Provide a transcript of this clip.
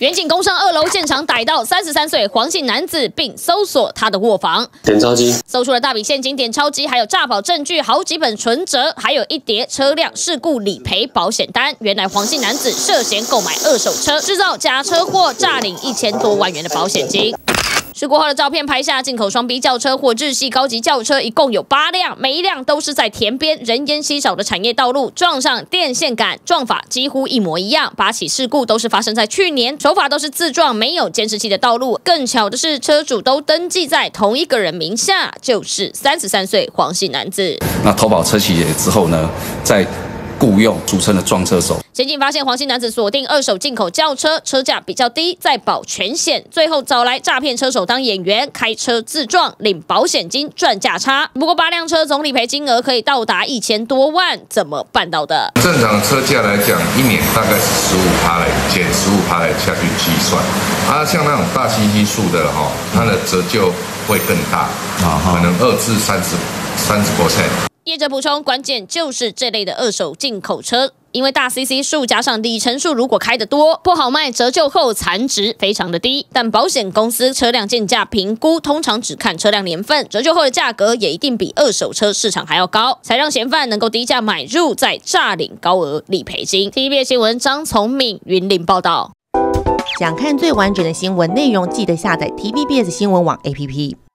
远景工商2楼现场逮到33岁黄姓男子，并搜索他的卧房， 点钞机搜出了大笔现金、点钞机，还有诈保证据、好几本存折，还有一叠车辆事故理赔保险单。原来黄姓男子涉嫌购买2手车，制造假车祸，诈领1000多万元的保险金。事故后的照片拍下进口双 B 轿车或日系高级轿车，一共有8辆，每一辆都是在田边人烟稀少的产业道路撞上电线杆，撞法几乎一模一样。8起事故都是发生在去年，手法都是自撞，没有监视器的道路。更巧的是，车主都登记在同一个人名下，就是33岁黄姓男子。 那投保车企之后呢，在雇用俗称的撞车手。 检警发现黄姓男子锁定2手进口轿车，车价比较低，再保全险，最后找来诈骗车手当演员，开车自撞，领保险金赚价差。不过8辆车总理赔金额可以到达1000多万，怎么办到的？ 正常车价来讲，一年大概是15%来减15%来下去计算。像那种大七系数的它的折旧会更大，可能2至30%。 业者补充，关键就是这类的2手进口车，因为大 CC 数加上里程数，如果开得多，不好卖，折旧后残值非常的低。但保险公司车辆鉴价评估通常只看车辆年份，折旧后的价格也一定比2手车市场还要高，才让嫌犯能够低价买入，再诈领高额理赔金。TVBS 新闻张从敏云林报道。 想看最完整的新闻内容，记得下载 TVBS 新闻网 APP。